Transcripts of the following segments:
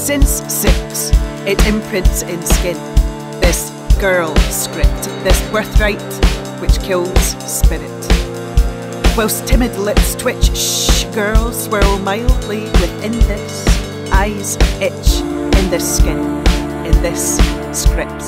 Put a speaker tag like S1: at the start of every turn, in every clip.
S1: Since 6, it imprints in skin. This girl script, this birthright which kills spirit. Whilst timid lips twitch, shh, girls swirl mildly within this. Eyes itch in this skin, in this script.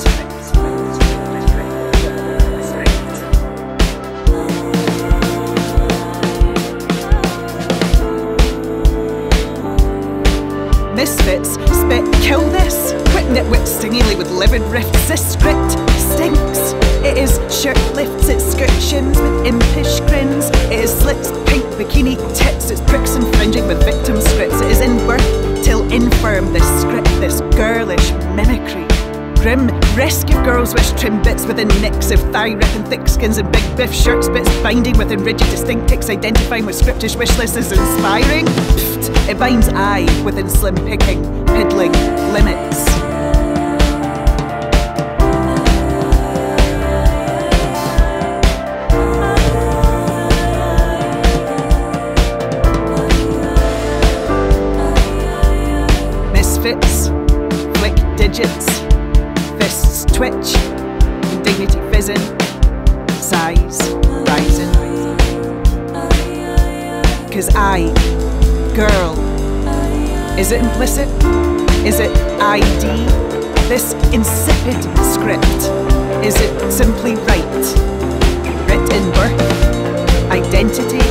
S1: Misfits spit, kill this. Quit nitwit stingingly with livid rifts. This script stinks. It is shirt lifts, its skirt shins with impish grins. It is slits, pink bikini tits, its pricks infringing with victim scripts. It is in birth till infirm, this script, this girlish mimicry. Grim risk of girls wish trim bits within nicks of thigh rip and thick skins and big biff shirt spits binding within rigid distinct ticks, identifying with scriptish wish lists as inspiring. Pfft, it binds I within slim picking, piddling limits. Misfits, flick digits, fists twitch, indignity fizzing, sighs rising. 'Cause I, girl, is it implicit? Is it ID? This insipid script, is it simply right? Writ in birth, identity,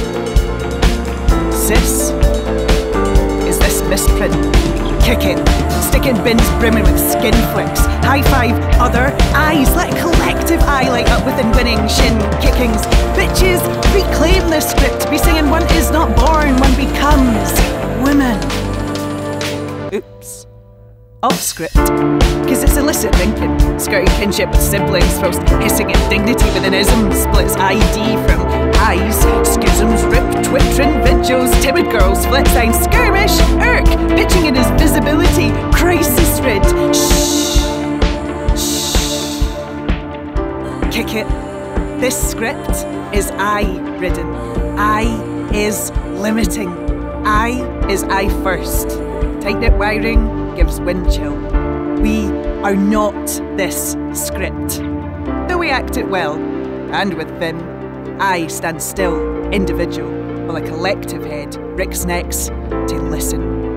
S1: cis? Is this misprint? Kick it, stick in bins brimming with skin flicks. High five other eyes, let a collective eye light up within winning shin kickings. Bitches, reclaim this script. Be singing one is not born, one becomes women. Oops. Off script, 'cause it's illicit thinking. Skirting kinship with siblings, whilst hissing indignity within isms. Splits ID from eyes, schisms, rip, twittering vigils. Timid girls, flip signs, skirmish, irk, pitching in his visibility, crisis rid. Shh, shh. Kick it. This script is I-ridden. I is limiting. I is I first. Tight-knit wiring gives wind chill. We are not this script. Though we act it well, and with vim, I stand still, individual, while a collective head ricks necks to listen.